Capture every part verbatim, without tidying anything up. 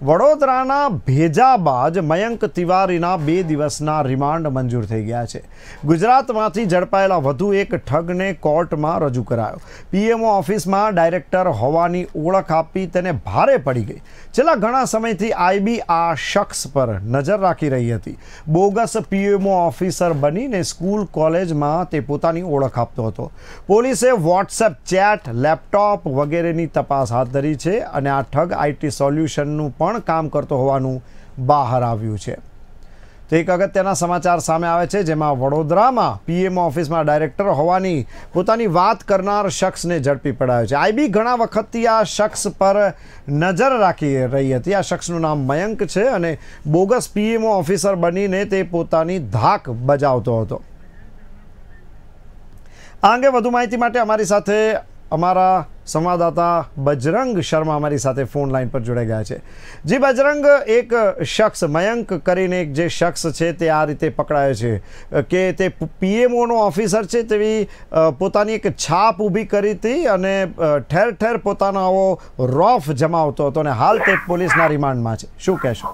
વડોદરાના ભેજાબાજ મયંક તિવારીના બે દિવસના રિમાન્ડ મંજૂર થઈ ગયા છે। ગુજરાતમાંથી ઝડપાયેલા વધુ એક ઠગને કોર્ટમાં રજૂ કરાયો। પીએમઓ ઓફિસમાં ડાયરેક્ટર હોવાની ઓળખ આપી તેને ભારે પડી ગઈ। છેલ્લા ઘણા સમયથી આઈબી આ શખ્સ પર નજર રાખી રહી હતી। બોગસ પીએમઓ ઓફિસર બનીને સ્કૂલ કોલેજમાં તે પોતાની ઓળખ આપતો હતો। પોલીસે વોટ્સએપ ચેટ, લેપટોપ વગેરેની તપાસ હાથ ધરી છે અને આ ઠગ આઈટી સોલ્યુશનનું પણ કામ કરતો હોવાનું બહાર આવ્યું છે। તો એક અગત્યના સમાચાર સામે આવે છે, જેમાં વડોદરામાં પીએમઓ ઓફિસમાં ડાયરેક્ટર હોવાની પોતાની વાત કરનાર શખ્સને ઝડપી પડાયો છે। આઈબી ઘણા વખતથી આ શખ્સ પર નજર રાખી રહી હતી। આ શખ્સનું નામ મયંક છે અને બોગસ પીએમઓ ઓફિસર બનીને તે પોતાની ધાક બજાવતો હતો। આ અંગે વધુ માહિતી માટે અમારી સાથે અમારા સંવાદદાતા બજરંગ શર્મા અમારી સાથે ફોન લાઈન પર જોડાઈ ગયા છે। જી બજરંગ, એક શખ્સ મયંક કરીને એક જે શખ્સ છે તે આ રીતે પકડાયો છે કે તે પીએમઓનો ઓફિસર છે તેવી પોતાની એક છાપ ઊભી કરી હતી અને ઠેર ઠેર પોતાનો આવો રોફ જમાવતો હતો અને હાલ તે પોલીસના રિમાન્ડમાં છે। શું કહેશો?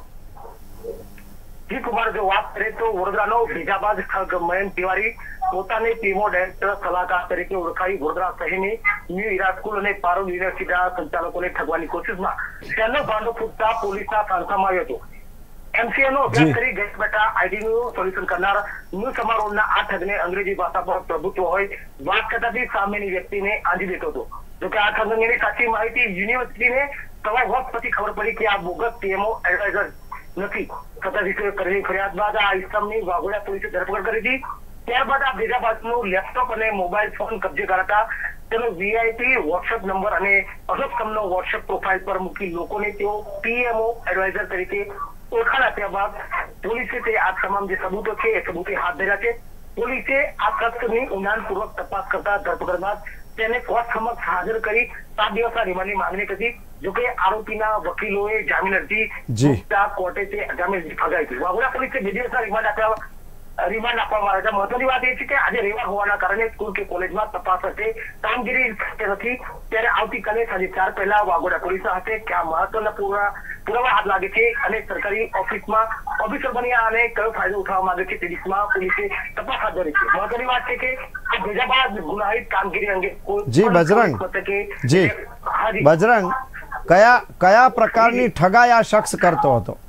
જી કુમાર, જો વાત કરીએ તો વડોદરાનો ભેજાબાજ ઠગ મયંક તિવારી પોતાને પીએમઓ ડાયરેક્ટર સલાહકાર તરીકે ઓળખાઈ વડોદરા શહેરની ન્યૂ ઇરા સ્કૂલ અને પારુલ યુનિવર્સિટીના સંચાલકોને ઠગવાની કોશિશમાં તેનો ભાંડો ફૂટતા પોલીસના સંસ્થામાં આવ્યો હતો। એમસીએ નો અભ્યાસ કરી ઘર બેઠા આઈટી નું સોલ્યુશન કરનાર ન્યૂ સમારોહના આ ઠગને અંગ્રેજી ભાષા પર પ્રભુત્વ હોય વાત કરતાથી સામેની વ્યક્તિને આંજી દેતો હતો। જોકે આ ઠગ અંગેની સાચી માહિતી યુનિવર્સિટીને સવા વર્ષ પછી ખબર પડી કે આ બોગસ પીએમઓ એડવાઇઝર નથી। સત્તાધીશોએ કરેલી ફરિયાદ બાદ આ ઇસમની વાઘોડિયા પોલીસે ધરપકડ કરી હતી। ત્યારબાદ આ ભેજાબાજનું લેપટોપ અને મોબાઈલ ફોન કબજે કરાતા તેનો વીઆઈપી વોટ્સએપ નંબર અને અશોકસમનો વોટ્સએપ પ્રોફાઇલ પર મૂકી લોકોને તેઓ પીએમઓ એડવાઇઝર તરીકે ઓળખાણ આપ્યા બાદ પોલીસે તે આ તમામ જે સબૂતો છે એ સબૂતે હાથ ધર્યા છે। પોલીસે આ શખ્સની ઊંડાણપૂર્વક તપાસ કરતા ધરપકડ બાદ તેને કોર્ટ સમક્ષ હાજર કરી સાત દિવસના રિમાન્ડની માંગણી કરી। જોકે આરોપીના વકીલોએ જામીન અરજી કોર્ટે તે જામીન ફગાવી હતી। વાઘોડિયા પોલીસે બે દિવસના રિમાન્ડ આપ્યા રિમાન્ડ આપવામાં આવે છે। મહત્વની વાત એ છે કે આજે રવિવાર હોવાના કારણે સ્કૂલ કે કોલેજમાં તપાસ હશે, કામગીરી નથી। ત્યારે આવતીકાલે સાંજે ચાર પહેલા વાઘોડિયા પોલીસ હશે કે આ મહત્વના પૂરા પુરાવા હાથ લાગે છે અને સરકારી ઓફિસમાં ઓફિસર બન્યા અને કયો ફાયદો ઉઠાવવા માંગે છે તે દિશામાં પોલીસે તપાસ હાથ ધરી છે। મહત્વની વાત છે કે આ ભેજાબાજ ગુનાહિત કામગીરી અંગે જી બજરંગ જી બજરંગ કયા કયા પ્રકારની ઠગાઈ આ શખ્સ કરતો હતો?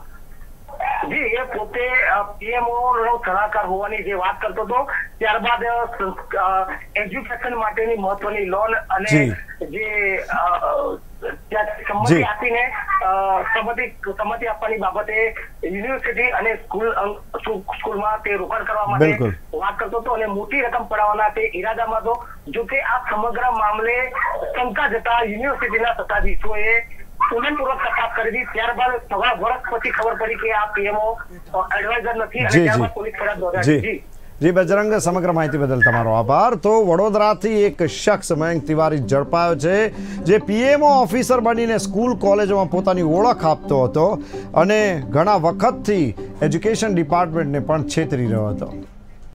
જી, એ પોતે પીએમઓ નો સલાહકાર હોવાની જે વાત કરતો હતો। ત્યારબાદ એજ્યુકેશન માટેની મહત્વની લોન અને જે સંમતિ આપીને સંમતિ સંમતિ આપવાની બાબતે યુનિવર્સિટી અને સ્કૂલ સ્કૂલમાં તે રોકાણ કરવા માટે વાત કરતો હતો અને મોટી રકમ પડાવવાના તે ઈરાદામાં હતો। જોકે આ સમગ્ર મામલે શંકા જતા યુનિવર્સિટીના સત્તાધીશોએ ઊંડાણપૂર્વક તપાસ કરી હતી। ત્યારબાદ સવા વર્ષ પછી ખબર પડી કે આ પીએમઓ એડવાઇઝર નથી અને ત્યારબાદ પોલીસ ફરિયાદ નોંધાવી। જી બજરંગ, સમગ્ર માહિતી બદલ તમારો આભાર। તો વડોદરાથી એક શખ્સ મયંક તિવારી ઝડપાયો છે, જે પીએમઓ ઓફિસર બનીને સ્કૂલ કોલેજોમાં પોતાની ઓળખ આપતો હતો અને ઘણા વખતથી એજ્યુકેશન ડિપાર્ટમેન્ટને પણ છેતરી રહ્યો હતો।